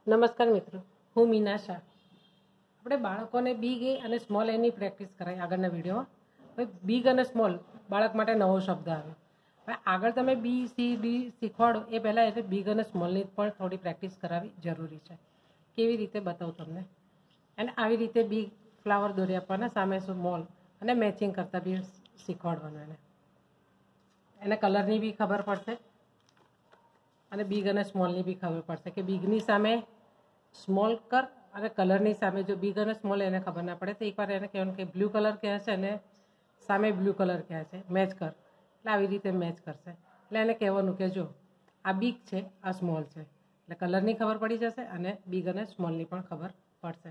નમસ્કાર મિત્રો, હું મીના શાહ. આપણે બાળકોને બિગ એ અને સ્મોલ એની પ્રેક્ટિસ કરાય આગળના વિડીયોમાં. હવે બિગ અને સ્મોલ બાળક માટે નવો શબ્દ આવે. હવે આગળ તમે બી સી ડી શીખવાડો એ પહેલાં એને બિગ અને સ્મોલની પણ થોડી પ્રેક્ટિસ કરાવવી જરૂરી છે. કેવી રીતે બતાવું તમને. અને આવી રીતે બિગ ફ્લાવર દોરી આપવાના, સામે સ્મોલ અને મેચિંગ કરતાં બી શીખવાડવાનું. એને કલરની બી ખબર પડશે અને બિગ અને સ્મોલની બી ખબર પડશે કે બિગની સામે સ્મોલ કર અને કલરની સામે જો બિગ અને સ્મોલ એને ખબર ના પડે તો એકવાર એને કહેવાનું કે બ્લુ કલર ક્યાં છે અને સામે બ્લુ કલર ક્યાં છે, મેચ કર. એટલે આવી રીતે મેચ કરશે. એટલે એને કહેવાનું કે જો આ બિગ છે, આ સ્મોલ છે. એટલે કલરની ખબર પડી જશે અને બિગ અને સ્મોલની પણ ખબર પડશે.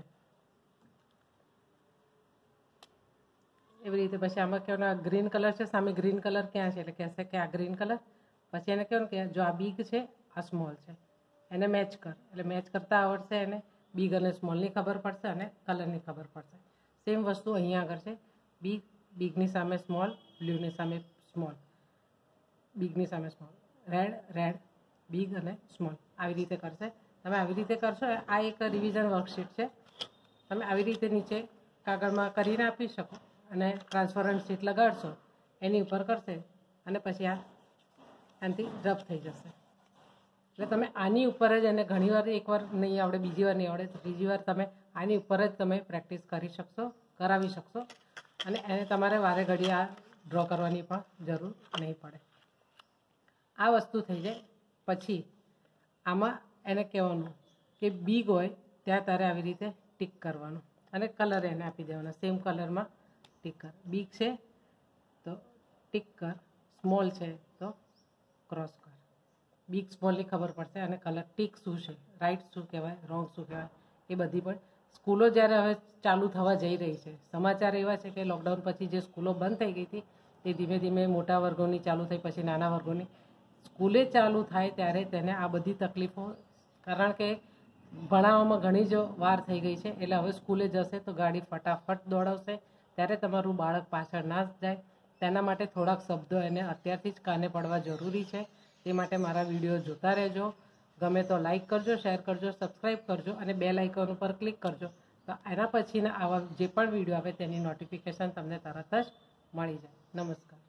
એવી રીતે પછી આમાં કહેવાનું આ ગ્રીન કલર છે, સામે ગ્રીન કલર ક્યાં છે, એટલે કહેશે કે આ ગ્રીન કલર. પછી એને કહેવાનું કે જો આ બિગ છે, આ સ્મોલ છે, એને મેચ કર. એટલે મેચ કરતાં આવડશે એને. બિગ અને સ્મોલની ખબર પડશે અને કલરની ખબર પડશે. સેમ વસ્તુ અહીંયા આગળ છે. બિગની સામે સ્મોલ, બ્લુની સામે સ્મોલ, બિગની સામે સ્મોલ, રેડ, બિગ અને સ્મોલ. આવી રીતે કરશે. તમે આવી રીતે કરશો. આ એક રિવિઝન વર્કશીટ છે. તમે આવી રીતે નીચે કાગળમાં કરીને આપી શકો અને ટ્રાન્સપરન્ટ શીટ લગાડશો, એની ઉપર કરશે અને પછી આનાથી રફ થઈ જશે. એટલે તમે આની ઉપર જ એને ઘણીવાર એકવાર નહીં આવડે, બીજી વાર નહીં આવડે તો ત્રીજી વાર તમે આની ઉપર જ તમે પ્રેક્ટિસ કરાવી શકશો અને એને તમારે વારે ઘડી આ ડ્રો કરવાની પણ જરૂર નહીં પડે. આ વસ્તુ થઈ જાય પછી આમાં એને કહેવાનું કે બિગ હોય ત્યાં તારે આવી રીતે ટીક કરવાનું અને કલર એને આપી દેવાના. સેમ કલરમાં ટીક કર. બિગ છે તો ટીક કર, સ્મોલ છે તો ક્રોસ કર. બિગ સ્મોલની ખબર પડશે અને કલર ટીક શું છે, રાઈટ શું કહેવાય, રોંગ શું કહેવાય, એ બધી પણ. સ્કૂલો જ્યારે હવે ચાલુ થવા જઈ રહી છે, સમાચાર એવા છે કે લોકડાઉન પછી જે સ્કૂલો બંધ થઈ ગઈ હતી તે ધીમે ધીમે મોટા વર્ગોની ચાલુ થઈ, પછી નાના વર્ગોની. સ્કૂલે ચાલુ થાય ત્યારે તેને આ બધી તકલીફો, કારણ કે ભણાવવામાં ઘણી જ વાર થઈ ગઈ છે, એટલે હવે સ્કૂલે જશે તો ગાડી ફટાફટ દોડાવશે. ત્યારે તમારું બાળક પાછળ ના જાય. તેના માટે થોડાક શબ્દો એને અત્યારથી જ કાને પડવા જરૂરી છે. તે માટે મારા વિડીયો જોતા રહેજો. ગમે તો લાઈક કરજો, શેર કરજો, સબસ્ક્રાઈબ કરજો અને બેલ આઇકોન ઉપર ક્લિક કરજો. તો એના પછીના આવા જે પણ વિડીયો આવે તેની નોટિફિકેશન તમને તરત જ મળી જાય. નમસ્કાર.